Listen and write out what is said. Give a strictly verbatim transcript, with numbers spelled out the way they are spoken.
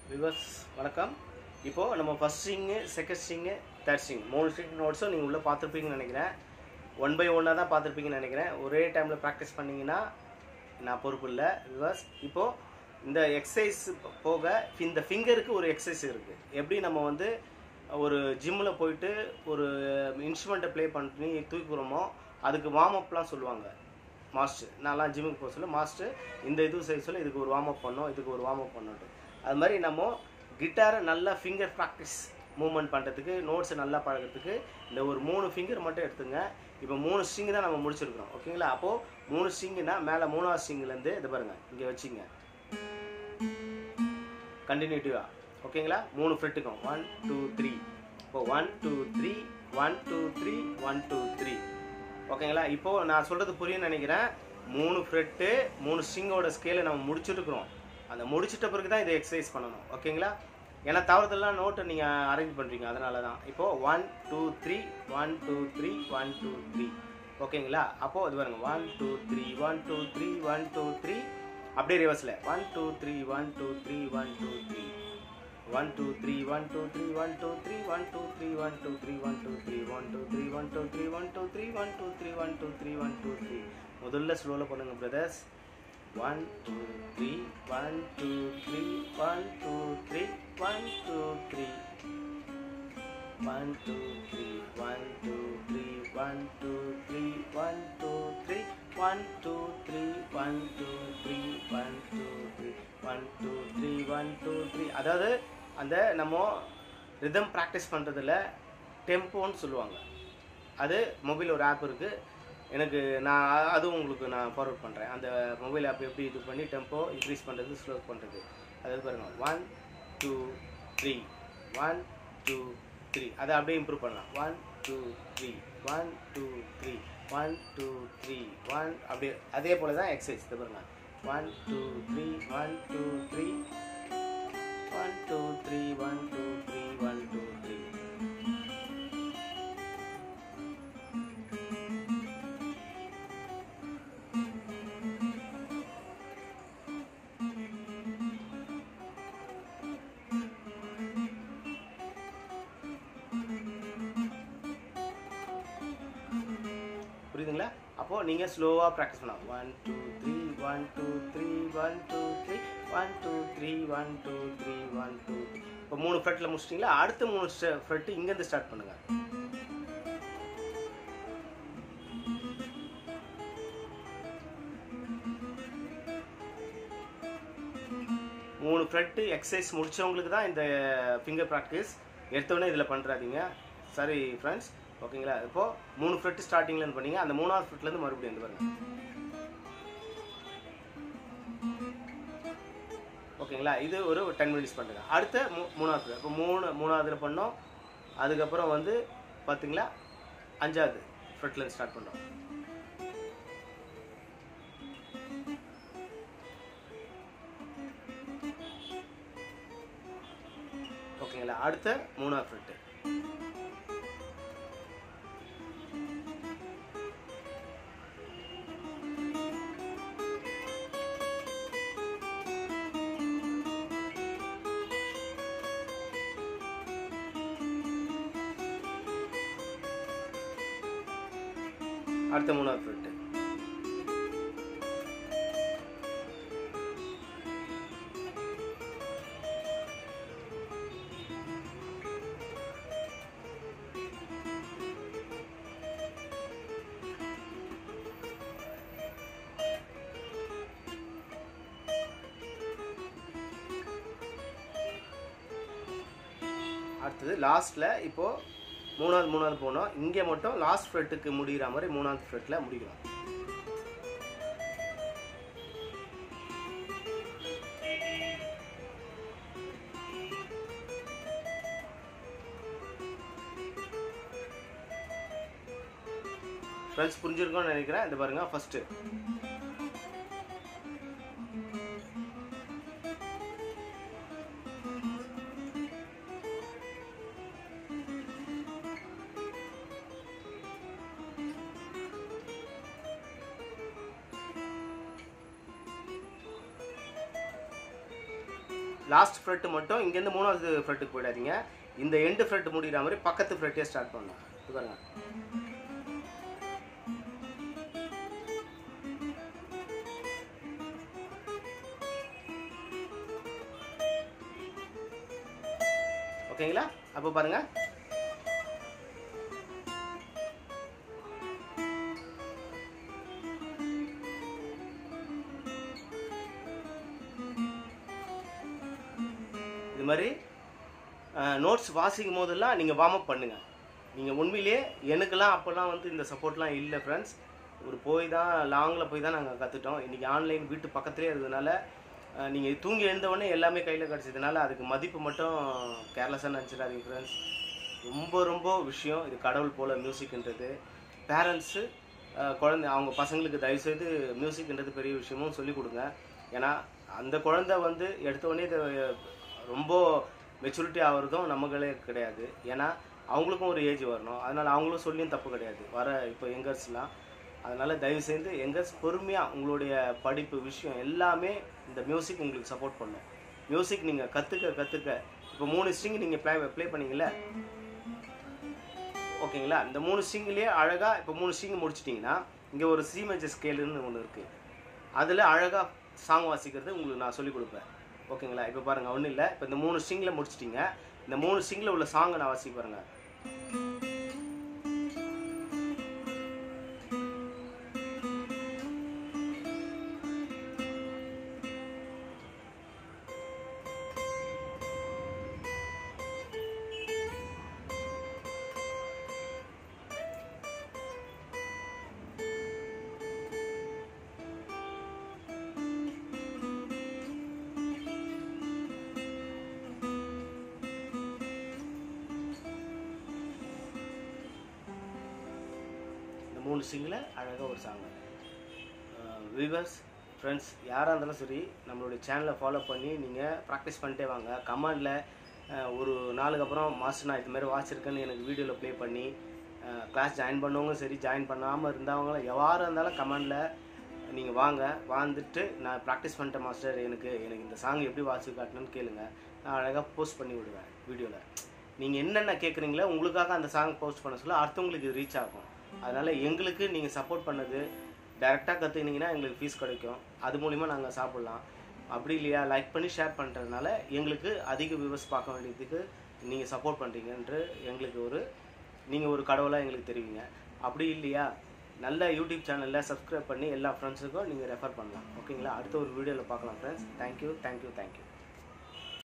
Viewers வணக்கம். இப்போது நம்ம first string, second string, third string மூணு ஸ்ட்ரிங் நோட்ஸும் நீங்கள் உள்ளே பார்த்துருப்பீங்கன்னு நினைக்கிறேன். ஒன் பை ஒன்னாக தான் பார்த்துருப்பீங்கன்னு நினைக்கிறேன். ஒரே டைமில் ப்ராக்டிஸ் பண்ணிங்கன்னா நான் பொறுப்பு இல்லை விவர்ஸ். இப்போது இந்த எக்ஸசைஸ் போக இந்த ஃபிங்கருக்கு ஒரு எக்ஸசைஸ் இருக்குது. எப்படி நம்ம வந்து ஒரு ஜிம்மில் போயிட்டு ஒரு இன்ஸ்ட்ருமெண்ட்டை ப்ளே பண்ணி தூக்குறோமோ அதுக்கு வார்ம் அப்லாம் சொல்லுவாங்க மாஸ்டர். நான்லாம் ஜிம்முக்கு போக சொல்ல மாஸ்டர் இந்த இது செய்ய சொல்ல இதுக்கு ஒரு வார்ம் அப் பண்ணோம், இதுக்கு ஒரு வார்ம் அப் பண்ணோம். அது மாதிரி நம்ம கிட்டாரை நல்லா ஃபிங்கர் ப்ராக்டிஸ் மூவ்மெண்ட் பண்ணுறதுக்கு, நோட்ஸை நல்லா பழகிறதுக்கு இந்த ஒரு மூணு ஃபிங்கர் மட்டும் எடுத்துங்க. இப்போ மூணு ஸ்ட்ரிங்கு தான் நம்ம முடிச்சிருக்கிறோம், ஓகேங்களா? அப்போது மூணு ஸ்ட்ரிங்குனா மேலே மூணாவது ஸ்ட்ரிங்லேருந்து இது பாருங்கள் இங்கே வச்சுங்க கண்டினியூட்டிவாக, ஓகேங்களா? மூணு ஃப்ரெட்டுக்கும் ஒன் டூ த்ரீ. இப்போது one two three one two three one two three, ஓகேங்களா? இப்போது நான் சொல்கிறது புரியும்னு நினைக்கிறேன். மூணு ஃப்ரெட்டு மூணு ஸ்ட்ரிங்கோட ஸ்கேலை நம்ம முடிச்சுட்டுருக்குறோம். அந்த முடிச்சிட்ட பிறகு தான் இதை எக்ஸசைஸ் பண்ணணும், ஓகேங்களா? ஏன்னா தவறுதெல்லாம் நோட்டை நீங்கள் அரேஞ்ச் பண்ணுறீங்க, அதனால தான். இப்போது one two three one two three one two three, ஓகேங்களா? அப்போது இது பாருங்க one two three one two three one two three, அப்படியே ரிவர்ஸில் one two three one two three one two three one two three one two three one two three one two three one two three one two three one two three one two three one two three one two three one two three one two three. முதல்ல ஸ்லோவில் பண்ணுங்க brothers. One two three one two three one two three one two three one two three one two three one two three one two three one two three one two three one two three one two three one two three. அதாவது அந்த நம்ம rhythm practice பண்ணுறதுல டெம்போன்னு சொல்லுவாங்க. அது mobile ஒரு app இருக்குது எனக்கு, நான் அதுவும் உங்களுக்கு நான் ஃபார்வர்ட் பண்ணுறேன். அந்த மொபைல் ஆப் எப்படி இது பண்ணி டெம்போ இன்க்ரீஸ் பண்ணுறது, ஸ்லோ பண்ணுறது, அதாவது பாருங்கள் one two three one two three, அதை அப்படியே இம்ப்ரூவ் பண்ணலாம். One two three one two three one two three one, அப்படியே அதே போல் தான் எக்ஸசைஸ். இது பாருங்கள் one two three one two three one two three one two three one two three. புரியுதுங்களா? அப்போது நீங்கள் ஸ்லோவாக ப்ராக்டிஸ் பண்ணலாம். One two three one two three one two three one two three one two three one two. இப்போ மூணு ஃப்ரெட்டில் முடிச்சிட்டிங்களா? அடுத்த மூணு Fred இங்கேருந்து ஸ்டார்ட் பண்ணுங்கள். மூணு ஃப்ரெட்டு எக்ஸசைஸ் முடித்தவங்களுக்கு தான் இந்த ஃபிங்கர் ப்ராக்டிஸ். எடுத்தோடனே இதில் பண்ணுறாதீங்க, சரி ஃப்ரெண்ட்ஸ், ஓகேங்களா? இப்போது மூணு ஃப்ரெட்டு ஸ்டார்டிங்லேருந்து பண்ணீங்க, அந்த மூணாவது ஃப்ரெட்லேருந்து மறுபடியும் வந்து பாருங்க, ஓகேங்களா? இது ஒரு டென் மினிட்ஸ் பண்ணுங்க. அடுத்த மூ மூணாவது இப்போ மூணு மூணாவதுல பண்ணோம். அதுக்கப்புறம் வந்து பார்த்தீங்களா அஞ்சாவது ஃப்ரெட்லேருந்து ஸ்டார்ட் பண்ணோம். ஓகேங்களா? அடுத்த மூணாவது ஃப்ரெட்டு, அடுத்த மூணாவது ஃப்ரெட்டு, அடுத்தது லாஸ்ட்டில் இப்போது மூணாவது மூணாவது போனோம். இங்கே மட்டும் லாஸ்ட் ஃப்ரெட்டுக்கு முடிகிற மாதிரி மூணாவது ஃப்ரெட்டில் முடிக்கலாம். ஃப்ரெண்ட்ஸ் புரிஞ்சிருக்கோன்னு நினைக்கிறேன். இந்த பாருங்கள் ஃபஸ்ட்டு லாஸ்ட் ஃப்ரெட்டு மட்டும் இங்கேருந்து மூணாவது ஃப்ரெட்டுக்கு போயிடாதீங்க. இந்த எண்டு ஃப்ரெட் முடிகிற மாதிரி பக்கத்து ஃப்ரெட்டே ஸ்டார்ட் பண்ணலாம். இது பாருங்க. ஓகேங்களா? அப்போ பாருங்க. இது மாதிரி நோட்ஸ் வாசிக்கும் போதெல்லாம் நீங்கள் வார்ம் அப் பண்ணுங்கள். நீங்கள் உண்மையிலேயே எனக்கெல்லாம் அப்போல்லாம் வந்து இந்த சப்போர்ட்லாம் இல்லை ஃப்ரெண்ட்ஸ். ஒரு போய் தான் லாங்கில் போய் தான் நாங்கள் கற்றுட்டோம். இன்றைக்கி ஆன்லைன் வீட்டு பக்கத்துலேயே இருந்ததுனால நீங்கள் தூங்கி எழுந்தவுடனே எல்லாமே கையில் கிடச்சதுனால அதுக்கு மதிப்பு மட்டும் கேர்லெஸ்ஸாக நினச்சிடாதீங்க ஃப்ரெண்ட்ஸ். ரொம்ப ரொம்ப விஷயம் இது. கடவுள் போல் மியூசிக்ன்றது. பேரண்ட்ஸு குழந்தை அவங்க பசங்களுக்கு தயவுசெய்து மியூசிக்ன்றது பெரிய விஷயமும் சொல்லிக் கொடுங்க. ஏன்னா அந்த குழந்தை வந்து எடுத்தோடனே இது ரொம்ப மெச்சூரிட்டி ஆகிறதும் நம்மளே கிடையாது. ஏன்னா அவங்களுக்கும் ஒரு ஏஜ் வரணும். அதனால் அவங்களும் சொல்லியும் தப்பு கிடையாது வர இப்போ யங்கர்ஸ்லாம். அதனால் தயவுசெய்து யங்கர்ஸ் பொறுமையாக உங்களுடைய படிப்பு விஷயம் எல்லாமே இந்த மியூசிக் உங்களுக்கு சப்போர்ட் பண்ணும். மியூசிக் நீங்கள் கற்றுக்க கற்றுக்க இப்போ மூணு ஸ்ட்ரிங் நீங்கள் ப்ளே ப்ளே பண்ணிங்களே, ஓகேங்களா? இந்த மூணு ஸ்ட்ரிங்லேயே அழகாக இப்போ மூணு ஸ்ட்ரிங் முடிச்சிட்டிங்கன்னா இங்கே ஒரு சி மேஜர் ஸ்கேலுன்னு ஒன்று இருக்குது. அதில் அழகாக சாங் வாசிக்கிறது உங்களுக்கு நான் சொல்லிக் கொடுப்பேன். ஓகேங்களா? இப்போ பாருங்கள், ஒன்றும் இல்லை. இப்போ இந்த மூணு ஸ்ட்ரிங்கில் முடிச்சிட்டிங்க. இந்த மூணு ஸ்ட்ரிங்கில் உள்ள சாங்கை நான் வாசிக்க பாருங்கள். மூணு சிங்கில் அழகாக ஒரு சாங். வியூவர்ஸ் ஃப்ரெண்ட்ஸ் யாராக இருந்தாலும் சரி நம்மளுடைய சேனலை ஃபாலோ பண்ணி நீங்கள் ப்ராக்டிஸ் பண்ணிட்டே வாங்க. கமெண்டில் ஒரு நாளுக்கு அப்புறம் மாஸ்டர் நான் இதுமாதிரி வாட்சிருக்கேன்னு எனக்கு வீடியோவில் ப்ளே பண்ணி கிளாஸ் ஜாயின் பண்ணவங்க சரி, ஜாயின் பண்ணாமல் இருந்தவங்களும் எவ்வாறு இருந்தாலும் கமெண்டில் நீங்கள் வாங்க. வந்துட்டு நான் ப்ராக்டிஸ் பண்ணிட்டேன் மாஸ்டர், எனக்கு எனக்கு இந்த சாங் எப்படி வாட்சி காட்டணும்னு கேளுங்க. நான் அழகாக போஸ்ட் பண்ணி விடுவேன் வீடியோவில். நீங்கள் என்னென்ன கேட்குறீங்களோ உங்களுக்காக அந்த சாங் போஸ்ட் பண்ண சொல்ல அடுத்தவங்களுக்கு இது ரீச் ஆகும். அதனால் எங்களுக்கு நீங்கள் சப்போர்ட் பண்ணது டைரெக்டாக கற்றுக்கினீங்கன்னா எங்களுக்கு ஃபீஸ் கிடைக்கும். அது மூலிமா நாங்கள் சாப்பிட்லாம். அப்படி இல்லையா லைக் பண்ணி ஷேர் பண்ணுறதுனால எங்களுக்கு அதிக வியூவர்ஸ் பார்க்க வேண்டியதுக்கு நீங்கள் சப்போர்ட் பண்ணுறீங்கன்ற எங்களுக்கு ஒரு நீங்கள் ஒரு கடவுளாக எங்களுக்கு தெரிவிங்க. அப்படி இல்லையா நல்ல யூடியூப் சேனலில் சப்ஸ்கிரைப் பண்ணி எல்லா ஃப்ரெண்ட்ஸுக்கும் நீங்கள் ரெஃபர் பண்ணலாம். ஓகேங்களா? அடுத்த ஒரு வீடியோவில் பார்க்கலாம் ஃப்ரெண்ட்ஸ். Thank you thank you thank you.